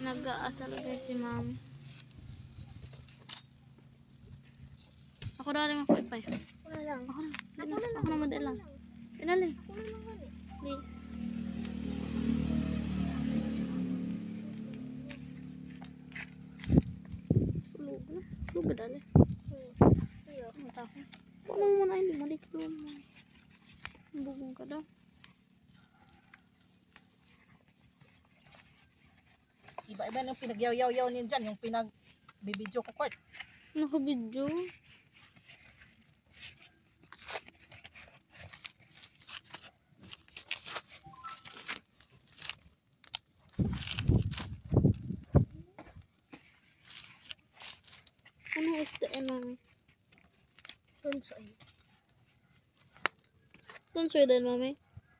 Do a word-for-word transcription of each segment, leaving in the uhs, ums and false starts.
Nag-aasal guys si ma'am. Ako na rin ako ipay. Ako na lang. Ako na. Ako na lang. Ako na madali lang. Pinali. Ako na lang gani. Please. Tulog na. Tulog ka dali. Iyo. Mata ko. Ano mo na hindi maliklo mo. Bugong ka daw. Iba-iba yung pinagyaw-yaw-yaw niyo dyan, yung pinag-bibidyo ko court. Nakabidyo. Ano isda eh mami? Tunsoy. Tunsoy din mami?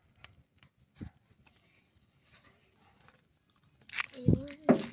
Ayun.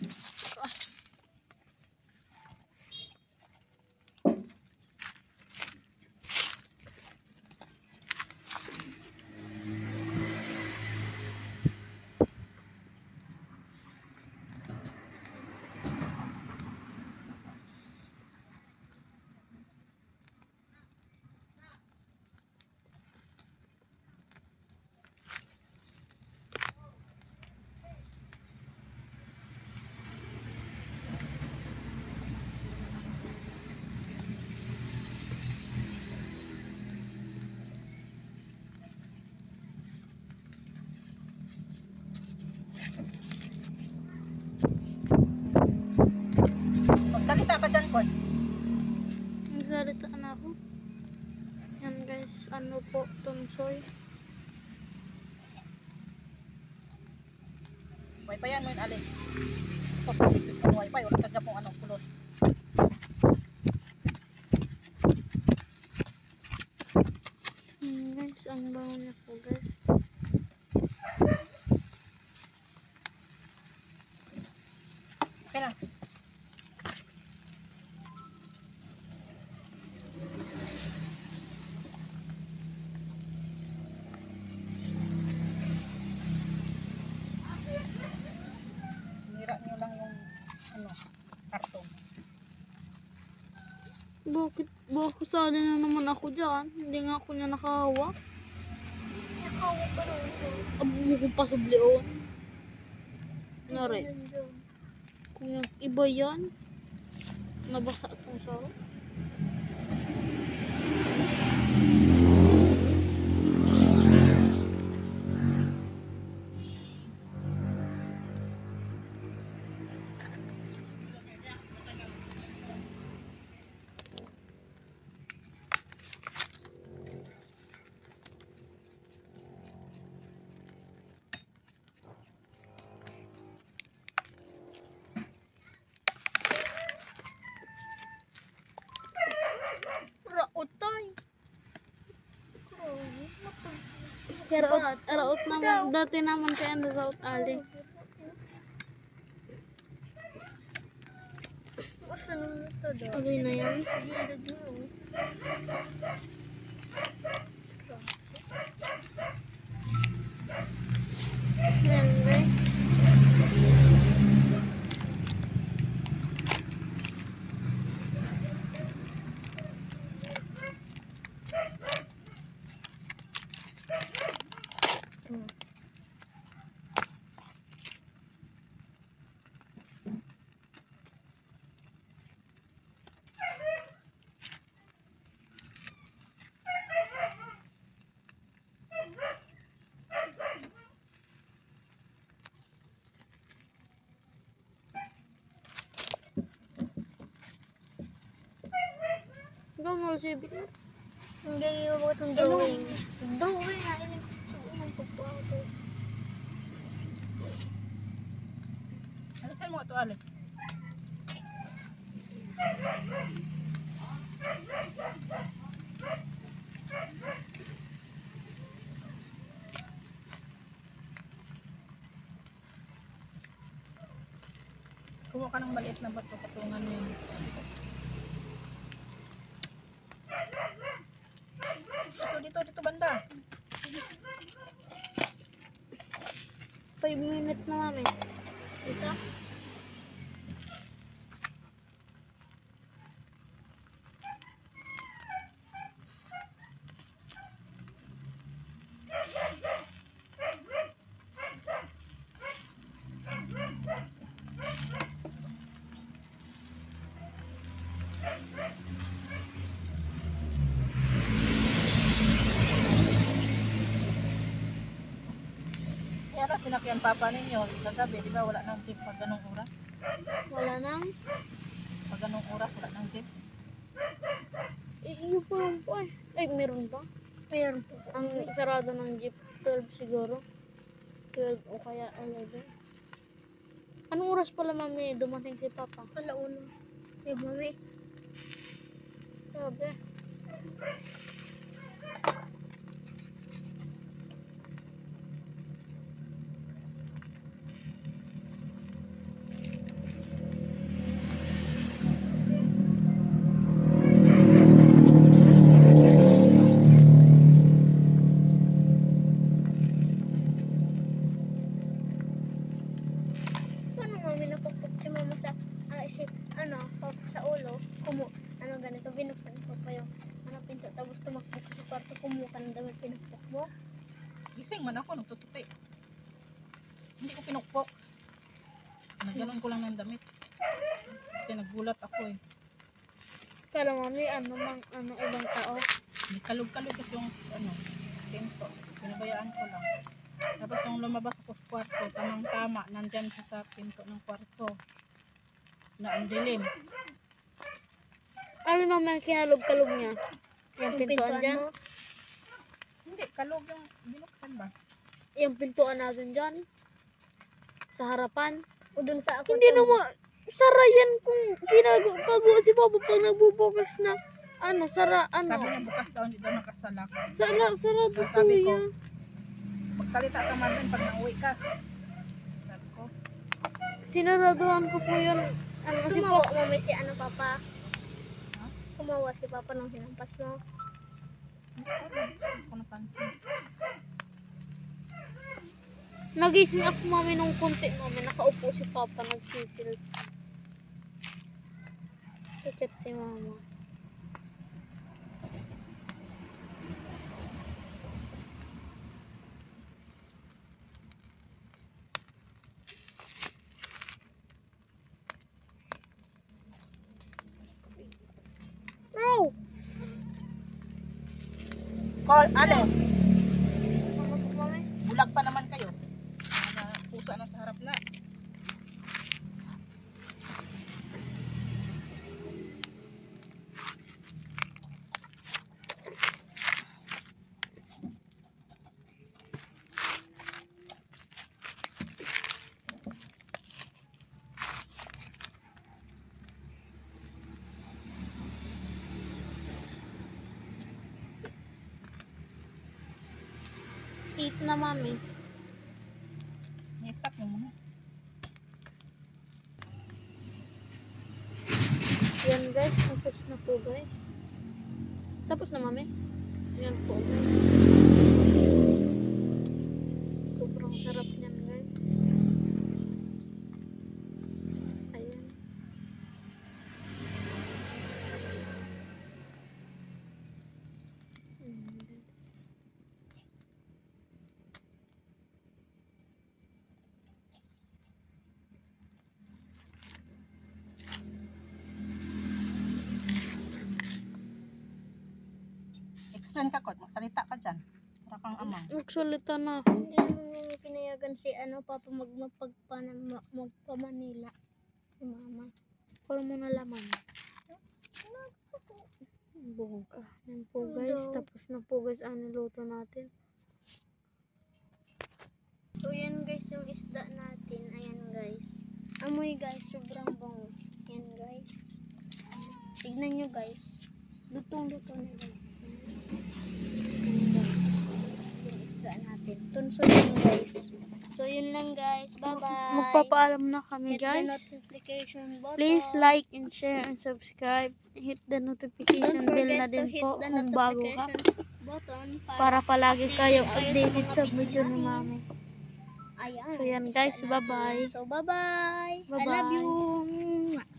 Magsalita ka dyan, court. Nagsalita na ako. Yan guys, ano po, tunsoy. Wifi yan mo yun, alin. Ito, ito, wifi, wala ka dyan pong anong pulos. Hmm, guys, ang bango niya po guys. Okay na. Sinira niyo lang yung ano, karton. Bakit, bakit sali na naman ako dyan? Hindi nga ako niya nakahawak. Nakawag ka rin. Abo mo kong pasublion. Nari, Ayun dyan. kung yung iba yan, nabasa itong saro. Raot tayo. Raot, raot naman, dati naman kaya na raot ali. Masa nung ito daw. Aroy na yan. Sige, lagi mo. Yan guys. Ikaw mo si Bika. Hindi yung mga itong drawing. Drawing na. Ini gusto ko ng pagpapato. Alisin mo ito, alin. Kumuha ka ng maliit na bato, patungan mo yun. Dito, dito, dito banda. five minutes na mami. Ito? ano, sinakyan papa ninyo, kagabi, di ba, wala nang jeep pag ganong oras? Wala nang. Pag ganong oras, wala nang jeep. Eh, yun po lang po eh. Ay, meron pa. Meron po. Ang sarado ng jeep, twelve siguro. twelve o kaya eleven. Anong oras pala mami dumating si papa? Alauna. Eh, mami. Sabi. Paano mami napupok si mama sa, ah, si, ano, pa- sa ulo, kumu, ano ganito, binuksan ko pa yung, ano, pinto, tapos tumakbo ko sa kwarto, kumuha ka ng damit, pinupok mo. Gising man ako, nagtutupi. Hindi ko pinukpok. Naganon ko lang ng damit. Kasi nagulat ako eh. Kala mami, ano mang, ano ibang tao. May kalog-kalog kasi yung, ano, pinto. Pinabayaan ko lang. Tapos nung lumabas ako sa kwarto, tamang-tama, nandyan siya sa pinto ng kwarto. Na ang dilim. Ano naman ang kinalog-kalog niya? Yung pintuan pintuan dyan? mo. Hindi, kalog yung binuksan ba? Yung pintuan natin dyan? Sa harapan? O dun sa ako. Hindi naman, sara yan kung ginagago si papa pag nagbubukas na, ano, sara, Sabi ano. niya bukas daw, hindi daw nakasalak. Sara, sarado Ang po sabi ko, yan. magsalita ka Marvin pag nauwi ka. Sabi ko, Sinaraduhan ko po yun. Ano, si Tumawa papa. mami si ano papa. Ha? Kumawa si papa nung hinampas mo. hindi ko alam, hindi ko napansin. Nagising ako mami nung konti mami. Nakaupo si papa, nagsisil. Sakit si mama. No! Call, Ale, Ano po mami? bulag pa naman kayo. Mga pusa na sa harap na. Eat na mami. I-stop mo muna. Yan guys, tapos na po guys. Tapos na mami. Yan po guys. Sobrang sarap niyan guys. Ayan. Mm. Explain ka, Kot. Magsalita ka dyan. Para kang amang. Nagsalita na. Hindi naman mami pinayagan si ano papa magmapagpana ma- magpa-Manila. Si mama. Para mo nalaman. Bongga. Yan po guys. Hello. Tapos na po guys ang niluto natin. So yan guys yung isda natin. Ayan guys. Amoy guys, sobrang bango. Yan guys. Tignan nyo guys. Lutong-luto na guys. Yan guys. Yung isda natin. Tunso yan guys. So yun lang guys. Bye-bye. Magpapaalam na kami Hit the guys. notification button. Please like and share and subscribe. Hit the Don't notification bell na forget to din hit po the kung bago ka. notification button Para palagi kayong updated updated kayo sa sa mga video video ni namin. mami. Ayan. So yan isda guys, natin. bye bye. So bye-bye. I love Bye-bye. you. Mwah.